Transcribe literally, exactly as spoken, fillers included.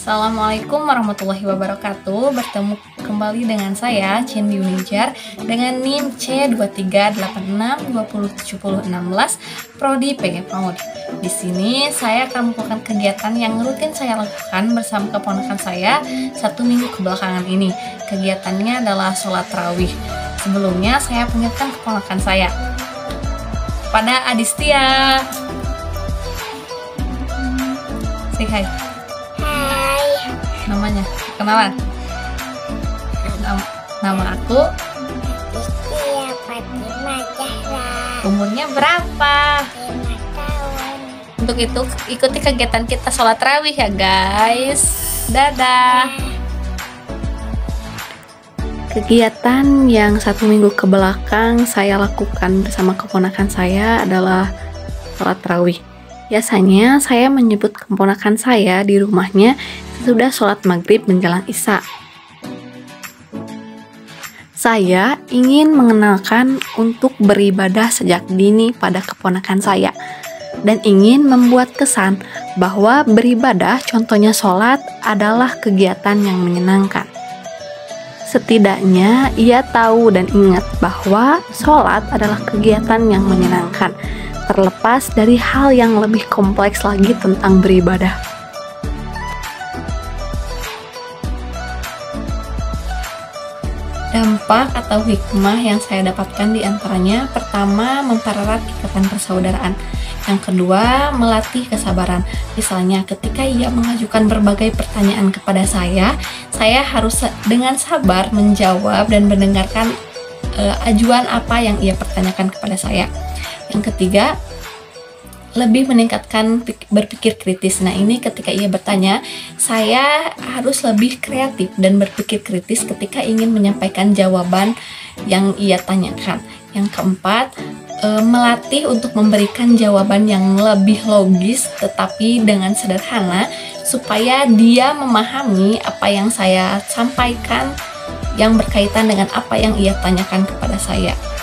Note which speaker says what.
Speaker 1: Assalamualaikum warahmatullahi wabarakatuh. Bertemu kembali dengan saya Cindy Unijar dengan N I M C dua tiga delapan enam dua nol tujuh nol enam belas Prodi P G Pramudia. Di sini saya akan melakukan kegiatan yang rutin saya lakukan bersama keponakan saya satu minggu kebelakangan ini. Kegiatannya adalah sholat tarawih. Sebelumnya saya pengenkan keponakan saya pada Adistia. Say hi. Namanya, kenalan. Nama, nama aku
Speaker 2: Adistia Fatimah Zahra.
Speaker 1: Umurnya berapa?
Speaker 2: lima tahun.
Speaker 1: Untuk itu ikuti kegiatan kita sholat tarawih ya guys. Dadah. Kegiatan yang satu minggu ke belakang saya lakukan bersama keponakan saya adalah sholat tarawih. Biasanya saya menjemput keponakan saya di rumahnya sesudah sholat maghrib menjelang isya. Saya ingin mengenalkan untuk beribadah sejak dini pada keponakan saya dan ingin membuat kesan bahwa beribadah, contohnya sholat, adalah kegiatan yang menyenangkan. Setidaknya ia tahu dan ingat bahwa sholat adalah kegiatan yang menyenangkan, terlepas dari hal yang lebih kompleks lagi tentang beribadah. Dampak atau hikmah yang saya dapatkan diantaranya, pertama, mempererat ikatan persaudaraan. Yang kedua, melatih kesabaran. Misalnya ketika ia mengajukan berbagai pertanyaan kepada saya, saya harus dengan sabar menjawab dan mendengarkan uh, ajuan apa yang ia pertanyakan kepada saya. Yang ketiga, lebih meningkatkan berpikir kritis. Nah, ini ketika ia bertanya, saya harus lebih kreatif dan berpikir kritis ketika ingin menyampaikan jawaban yang ia tanyakan. Yang keempat, e, melatih untuk memberikan jawaban yang lebih logis tetapi dengan sederhana supaya dia memahami apa yang saya sampaikan yang berkaitan dengan apa yang ia tanyakan kepada saya.